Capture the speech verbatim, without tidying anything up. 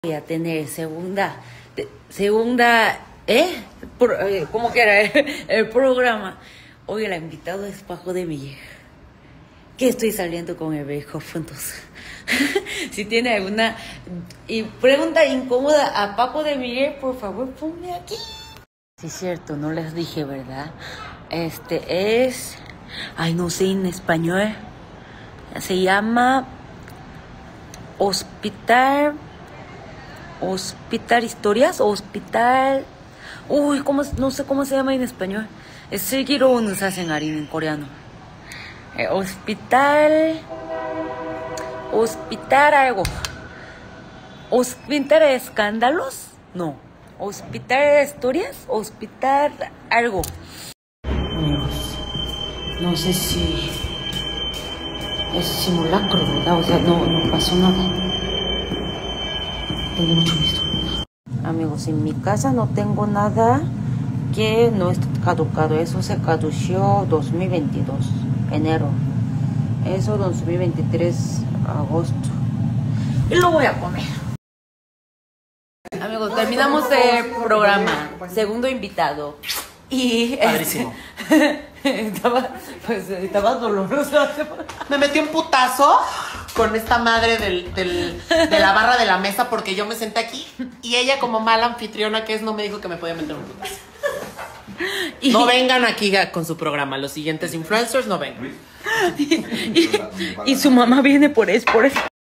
Voy a tener segunda, segunda, ¿eh? Por, eh ¿Cómo que era el, el programa? Oye, la invitada es Paco de Miguel. Que estoy saliendo con el viejo juntos. Si tiene alguna y pregunta incómoda a Paco de Miguel, por favor, ponme aquí. Sí, es cierto, no les dije, ¿verdad? Este es... Ay, no sé en español. Se llama... Hospital... Hospital Historias, Hospital... Uy, ¿cómo? No sé cómo se llama en español. Es Seguiro Nusasen Arin en coreano. Eh, hospital... Hospital algo. Hospital de escándalos. No. Hospital de historias. Hospital algo. Amigos, no sé si es simulacro, ¿verdad? O sea, no, no pasó nada. Tengo mucho miedo. Amigos, en mi casa no tengo nada que no esté caducado. Eso se cadució dos mil veintidós, enero. Eso dos mil veintitrés, agosto. Y lo voy a comer. Amigos, terminamos el programa. Segundo invitado. Y padrísimo. estaba, pues, estaba doloroso. Me metí un putazo con esta madre del, del, de la barra de la mesa porque yo me senté aquí y ella, como mala anfitriona que es, no me dijo que me podía meter un putazo. Y, no vengan aquí con su programa. Los siguientes influencers no vengan. Y, y, y su mamá viene por eso, por eso.